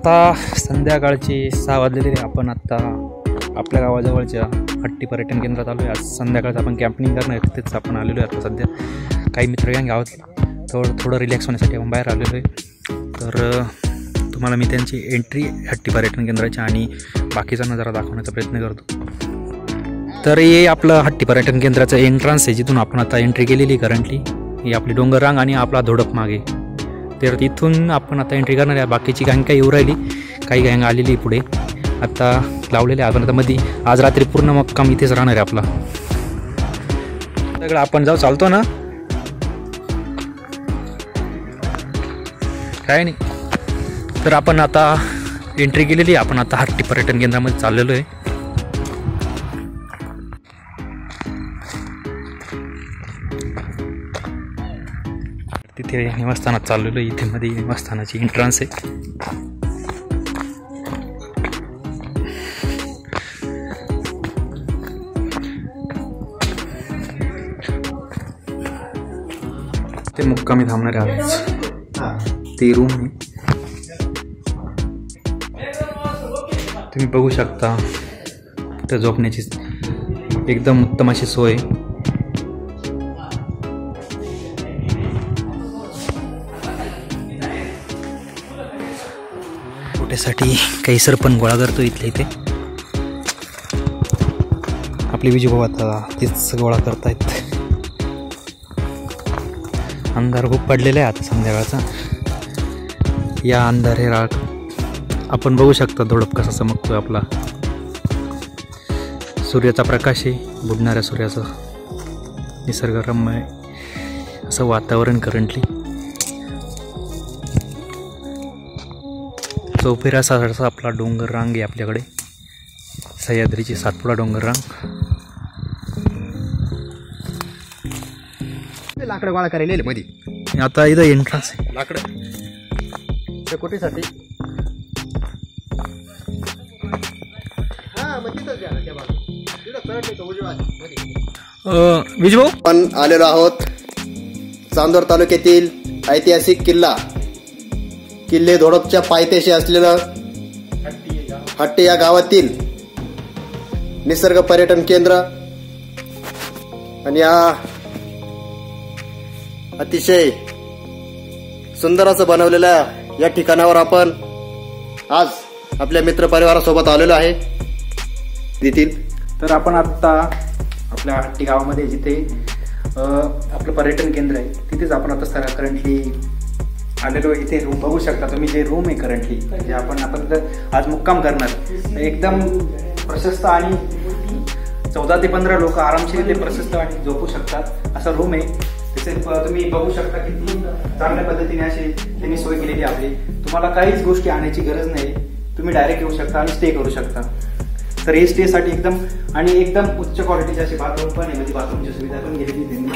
आता संध्याकाळचे 6 वाजलेले. आपण आता आपल्या गावाजवळच्या हट्टी पर्यटन केंद्रात आलो आहे. आज संध्याकाळचं आपण कॅम्पिंग करणार आहे, तिथेच आपण आलेलो आहे. आता सध्या काही मित्र या गावात थोडं रिलॅक्स होण्यासाठी आपण बाहेर आलेलो आहे. तर तुम्हाला मी त्यांची एंट्री हट्टी पर्यटन केंद्राची आणि बाकीचा नजारा दाखवण्याचा प्रयत्न करतो. तर हे आपलं हट्टी पर्यटन केंद्राचं एंट्रन्स आहे, जिथून आपण आता एंट्री केलेली करंटली. ही आपली डोंगर रांग आणि आपला धोडप मागे. तर तिथून आपण आता एंट्री करणार आहे. बाकीची गँग काही येऊ राहिली, काही गँग आलेली पुढे आता लावलेले. आपण आता मध्ये आज रात्री पूर्ण मुक्काम इथेच राहणार आहे आपला. सगळं आपण जाऊ चालतो ना, काय नाही. तर आपण आता एंट्री केलेली. आपण आता हट्टी पर्यटन केंद्रामध्ये चाललेलो आहे. तिथे निवासस्थानात चाललेलो आहे. इथे मध्ये निवासस्थानाची एंट्रन्स आहे. ते मुक्कामी थांबणारे आज ते रूम आहे. तुम्ही बघू शकता तिथं झोपण्याची एकदम उत्तम अशी सोय. पोट्यासाठी काही सरपण गोळा करतो इथल्या इथे. आपले विजयभाऊ आता तेच गोळा करतायत. अंधार खूप पडलेला आहे आता संध्याकाळचा. या अंधारे राग आपण बघू शकता धोडप कसा चमकतोय आपला. सूर्याचा प्रकाश आहे, बुडणाऱ्या सूर्याचं निसर्गरम्य असं वातावरण करंटली. चौफेरा सारखा आपला डोंगर रांग आहे आपल्याकडे, सह्याद्रीची सातपुडा डोंगर रांग. लाकडं गोळा करायला मध्ये. आता इथं एंट्रन्स आहे लाकडं कोटीसाठी. विजभाऊ आपण आलेलो आहोत चांदोर तालुक्यातील ऐतिहासिक किल्ले धोडपच्या पायथ्याशी असलेलं हट्टी या गावातील निसर्ग पर्यटन केंद्र. आणि या अतिशय सुंदर असं बनवलेल्या या ठिकाणावर आपण आज आपल्या मित्र परिवारासोबत आलेलो आहे येथील. तर आपण आत्ता आपल्या हट्टी गावामध्ये जिथे आपलं पर्यटन केंद्र आहे तिथेच आपण आता करंटली आलेलो. इथे रूम बघू शकता तुम्ही, जे रूम आहे करंटली जे आपण तिथं आज मुक्काम करणार. एकदम प्रशस्त आणि 14 ते 15 लोक आरामशीर इथे प्रशस्त आणि झोपू शकतात असा रूम आहे. तसे तुम्ही बघू शकता किती चांगल्या पद्धतीने अशी त्यांनी सोय केलेली आहे. तुम्हाला काहीच गोष्टी आणायची गरज नाही, तुम्ही डायरेक्ट येऊ शकता आणि स्टे करू शकता. तर हे स्टेसाठी एकदम आणि एकदम उच्च क्वालिटीचे असे बाथरूम पण आहे, म्हणजे बाथरूमची सुविधा पण केलेली त्यांनी.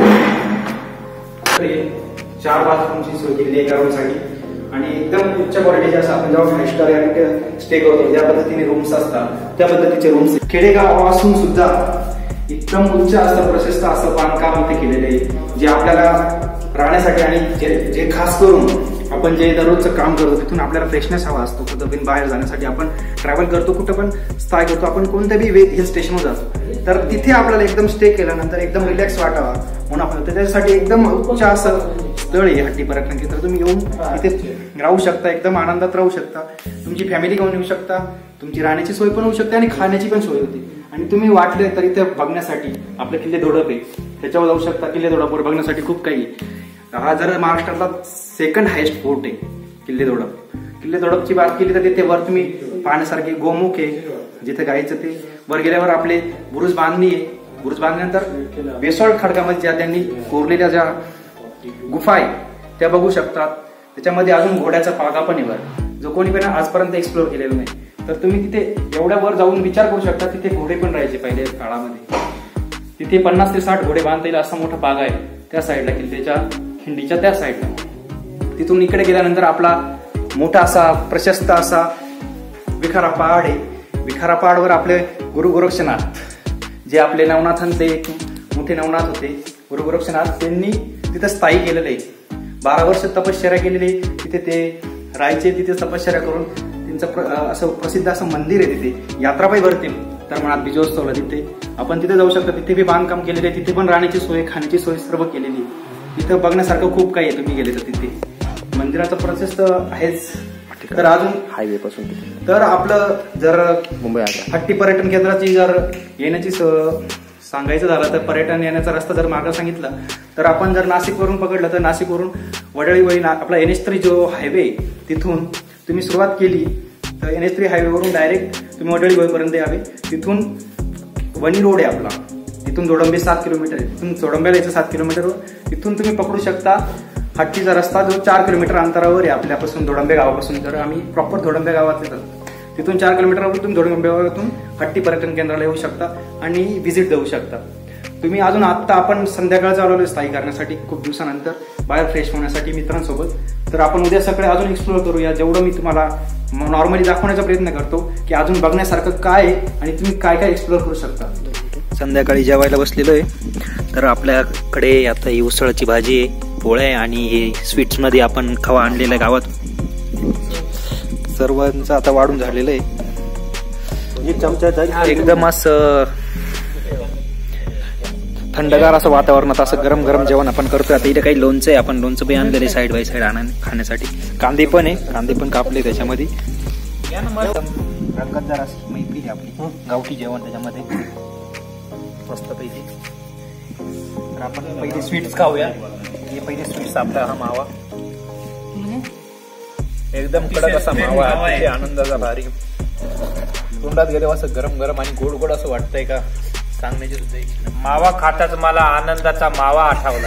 4 बाथरूमची सोय केलेली एका रूमसाठी आणि एकदम उच्च क्वालिटीचे असं आपण जेव्हा 5 स्टार स्टे करतो ज्या पद्धतीने रूम्स असतात त्या पद्धतीचे रूम्स. खेडेगाव असून सुद्धा एकदम उच्च असं प्रशस्त असं बांधकाम इथे केलेलं आहे, जे आपल्याला राहण्यासाठी आणि जे खास करून आपण जे दररोजचं काम करतो तिथून आपल्याला फ्रेशनेस हवा असतो. कुठं पण बाहेर जाण्यासाठी आपण ट्रॅव्हल करतो, कुठं पण स्थाय करतो, आपण कोणत्याही हिल स्टेशनवर जातो, तर तिथे आपल्याला एकदम स्टे केल्यानंतर एकदम रिलॅक्स वाटावा म्हणून आपण त्याच्यासाठी एकदम उच्च असं स्थळ आहे हट्टी पर्यटन केंद्र. तुम्ही येऊन तिथे राहू शकता, एकदम आनंदात राहू शकता. तुमची फॅमिली घेऊन येऊ शकता, तुमची राहण्याची सोय पण होऊ शकते आणि खाण्याची पण सोय होते. आणि तुम्ही वाटले तर इथे बघण्यासाठी आपले किल्ले धोडप आहे त्याच्यावर जाऊ शकता. किल्ले धोडपवर बघण्यासाठी खूप काही. हा जर महाराष्ट्रातला 2nd हायेस्ट फोर्ट आहे किल्ले धोडप. किल्ले धोडपची बात केली तर तिथे वर तुम्ही पाहण्यासारखे गोमुख आहे, जिथे गायचं ते वर गेल्यावर आपले बुरुज बांधणी आहे. बुरुज बांधल्यानंतर बेसॉल्ट खडकामध्ये ज्या त्यांनी कोरलेल्या ज्या गुफा आहे त्या बघू शकतात. त्याच्यामध्ये अजून घोड्याचा पागा पण आहे वर, जो कोणी पण आजपर्यंत एक्सप्लोर केलेला नाही. तर तुम्ही तिथे एवढ्या वर जाऊन विचार करू शकता, तिथे घोडे पण राहायचे पहिल्या काळामध्ये. तिथे 50 ते 60 घोडे बांधता येईल असा मोठा पागा आहे त्या साईडला, किल्ल्याच्या खिंडीच्या त्या साईडला. तिथून इकडे गेल्यानंतर आपला मोठा असा प्रशस्त असा विखारा पहाड आहे. विखारा पहाडवर आपले गुरु गोरक्षनाथ जे आपले नवनाथांचे मोठे नवनाथ होते, गुरु गोरक्षनाथ त्यांनी तिथं स्थायी केलेलं आहे. 12 वर्ष तपश्चर्या केलेली. तिथे ते राहायचे, तिथे तपश्चर्या करून त्यांचं असं प्रसिद्ध असं मंदिर आहे तिथे. यात्राबाई भरते तर म्हणा बीजोत्सवला तिथे आपण तिथे जाऊ शकता. तिथे बी बांधकाम केलेले आहे, तिथे पण राहण्याची सोय, खाण्याची सोय सर्व केलेली आहे. तिथं बघण्यासारखं खूप काही आहे, तुम्ही गेले तर तिथे मंदिराचा प्रोसेस तर आहेच. तर अजून हायवे पासून तर आपलं जर मुंबई हट्टी पर्यटन केंद्राची जर येण्याची सांगायचं झालं तर पर्यटन येण्याचा रस्ता जर मार्ग सांगितला तर आपण जर नाशिकवरून पकडलं तर नाशिकवरून वडळी आपला NH3 जो हायवे तिथून तुम्ही सुरुवात केली तर NH3 हायवेवरून डायरेक्ट तुम्ही वडळी पर्यंत यावे. तिथून वणी रोड आहे आपला, तिथून जोडंबे 7 किलोमीटर आहे, तिथून जोडंब्याला यायचं 7 किलोमीटर. तिथून तुम्ही पकडू शकता हट्टीचा रस्ता जो 4 किलोमीटर अंतरावर आहे आपल्यापासून, धोडंबे गावापासून. तर आम्ही प्रॉपर धोडंबे गावात येतात, तिथून 4 किलोमीटरवर तुम्ही धोडंबे गावातून हट्टी पर्यटन केंद्राला येऊ शकता आणि व्हिजिट देऊ शकता तुम्ही. अजून आता आपण संध्याकाळचं आलेलो स्थायी करण्यासाठी, खूप दिवसानंतर बाहेर फ्रेश होण्यासाठी मित्रांसोबत. तर आपण उद्या सकाळी अजून एक्सप्लोर करूया. जेवढं मी तुम्हाला नॉर्मली दाखवण्याचा प्रयत्न करतो की अजून बघण्यासारखं काय आहे आणि तुम्ही काय काय एक्सप्लोर करू शकता. संध्याकाळी जेवायला बसलेलो आहे. तर आपल्याकडे आता ही उसळची भाजी आहे, पोळ्या आहे आणि हे स्वीट्समध्ये आपण खवा आणलेला गावात. सर्वांचं आता वाढून झालेलं आहे. एकदम असं थंडगार असं वातावरणात असं गरम गरम जेवण आपण करतोय. आता इथे काही लोणचं आहे, आपण लोणचं पण आणलेलं आहे साईड बाय साईड खाण्यासाठी. कांदे पण आहे, कांदे पण कापले त्याच्यामध्ये. रंगतदार अशी मैत्री आहे आपली, गावठी जेवण त्याच्यामध्ये मस्त पैकी. तर आपण पहिले स्वीट्स खाऊया. हे पहिले स्वीट्स आपला हा मावा, एकदम कडक असा मावा, आनंदाचा भारी. तोंडात गेले असं गरम गरम आणि गोड गोड असं वाटतंय का सांगण्याची सुद्धा इच्छा. मावा खाताच मला आनंदाचा मावा आठवला.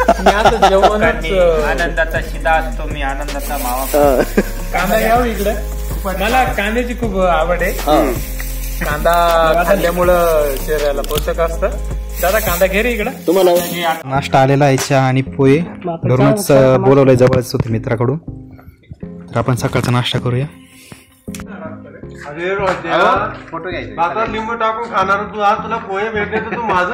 आनंदाचा शिदा असतो, मी आनंदाचा मावा. कांदा घ्यावं इकडे, मला कांद्याची खूप आवड आहे. कांदा खाल्ल्यामुळं शरीराला पोषक असतं. दादा कांदा घे रे इकडे. तुम्हाला नाश्ता आलेला आहे, चहा आणि पोहे घरूनच बोलवलंय जवळच होते मित्राकडून. तर आपण सकाळचा नाश्ता करूया. फोटो घ्यायचा, लिंबू टाकून खाणार तू. आज तुला पोहे भेटले तर तू माझं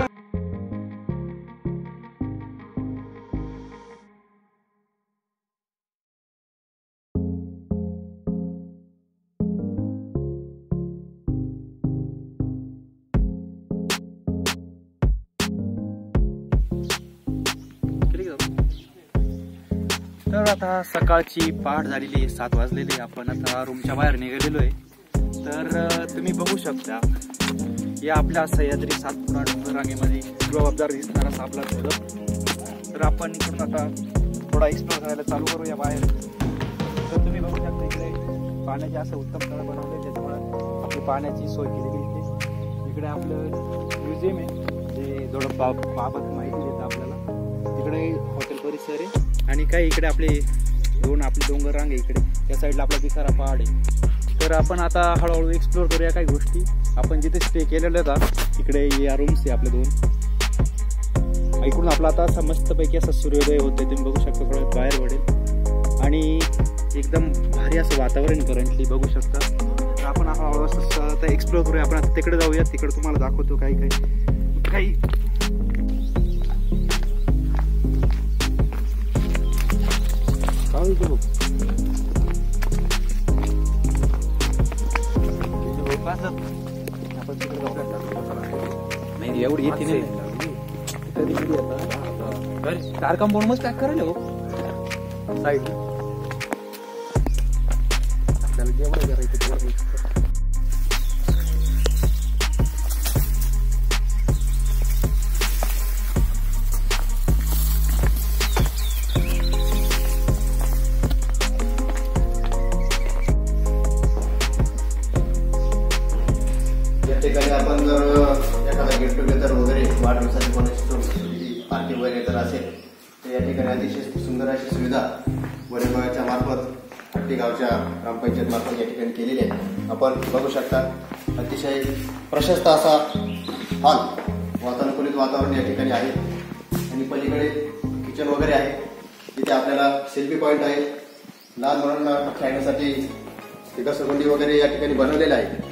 तर आता सकाळची पहाट झालेली आहे, 7 वाजलेली. आपण आता रूमच्या बाहेर निघालेलो आहे. तर तुम्ही बघू शकता या आपल्या सह्याद्री सातपुडा डोंगर रांगेमध्ये जबाबदार दिसणारा आपला धोधब. तर आपण इकडून आता थोडा एक्सप्लोर करायला चालू करूया बाहेर. तर तुम्ही बघू शकता इकडे पाण्याचे असं उत्तम तळ बनवले, त्याच्यामुळे आपली पाण्याची सोय केलेली इथे. इकडे आपलं म्युझियम आहे जे धोडबाबत माहिती देतं आपल्याला. तिकडे हॉटेल परिसर आहे आणि काही इकडे आपले आपली डोंगर रांग आहे इकडे. त्या साईडला आपला बिखारा पहाड आहे. तर आपण आता हळूहळू एक्सप्लोर करूया काही गोष्टी. आपण जिथे स्टे केलेलं होता तिकडे या रूम्स आहे आपल्या 2. इकडून आपला आता असा मस्तपैकी असा सूर्योदय होतोय, तुम्ही बघू शकता. थोडं बाहेर पडेल आणि एकदम भारी असं वातावरण करंटली बघू शकता. तर आपण हळूहळू असं आता एक्सप्लोर करूया. आपण आता तिकडे जाऊया, तिकडे तुम्हाला दाखवतो काही काही आपण तिकडे नाही एवढी येते नाही. कार कंपाऊंड मस्त पॅक करायला हो साईड. आपल्याला जेवढं करायचं तेवढं. ठिकाणी आपण जर एखादा गेट टुगेदर वगैरे वाढदिवसाची कोणाची पार्टी वगैरे जर असेल तर या ठिकाणी अतिशय सुंदर अशी सुविधा वडेगावच्या मार्फत हट्टी गावच्या ग्रामपंचायत मार्फत या ठिकाणी केलेली आहे. आपण बघू शकता अतिशय प्रशस्त असा हॉल, वातानुकूलित वातावरण या ठिकाणी आहे. आणि पलीकडे किचन वगैरे आहे. तिथे आपल्याला सेल्फी पॉईंट आहे. लहान मुलांना खेळण्यासाठी घसरगुंडी वगैरे या ठिकाणी बनवलेलं आहे.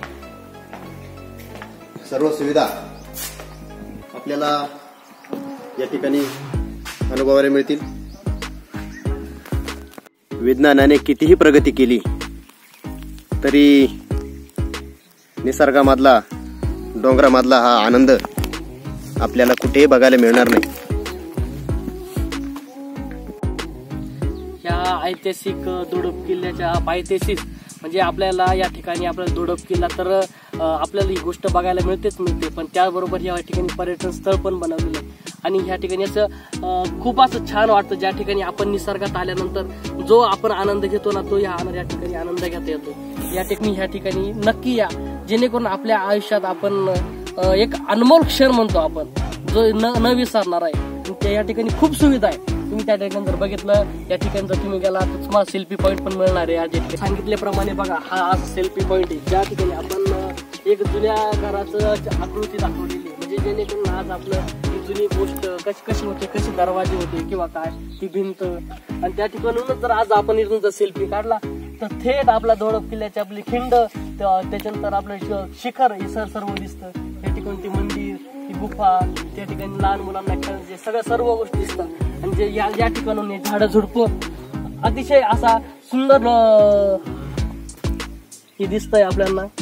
सर्व सुविधा आपल्याला या ठिकाणी अनुभवायला मिळतील. विज्ञानाने कितीही प्रगती केली तरी निसर्गामधला डोंगरामधला हा आनंद आपल्याला कुठेही बघायला मिळणार नाही. ह्या ऐतिहासिक दोडप किल्ल्याच्या पायथ्याशीच म्हणजे आपल्याला या ठिकाणी आपल्याला दोडप किल्ला तर आपल्याला ही गोष्ट बघायला मिळते पण त्याबरोबर या ठिकाणी पर्यटन स्थळ पण बनवलेलं आहे. आणि ह्या ठिकाणी असं खूप असं छान वाटतं ज्या ठिकाणी आपण निसर्गात आल्यानंतर जो आपण आनंद घेतो ना तो या ठिकाणी आनंद घेता येतो. ह्या ठिकाणी नक्की या, जेणेकरून आपल्या आयुष्यात आपण एक अनमोल क्षण म्हणतो आपण जो न विसरणार आहे. या ठिकाणी खूप सुविधा आहे. तुम्ही त्या ठिकाणी जर बघितलं या ठिकाणी जर तुम्ही गेला तर तुम्हाला सेल्फी पॉईंट पण मिळणार आहे. सांगितल्याप्रमाणे बघा हा असं सेल्फी पॉईंट आहे ज्या ठिकाणी आपण एक जुन्या घराचं आकृती दाखवलेली म्हणजे जेणेकरून आज आपलं ही जुनी गोष्ट कशी होते, कशी दरवाजे होते किंवा काय ती भिंत आणि त्या ठिकाणूनच जर आज आपण इथून जर सेल्फी काढला तर थेट आपला दोडप किल्ल्याची आपली खिंड त्याच्यानंतर आपलं शिखर हे सर्व दिसतं. त्या ठिकाणी ती मंदिर, ती गुफा, त्या ठिकाणी लहान मुलांना खेळायचे सगळ्या सर्व गोष्टी दिसतात. आणि जे या ठिकाणून झाडं झुडपं अतिशय असा सुंदर हे दिसतंय आपल्याला.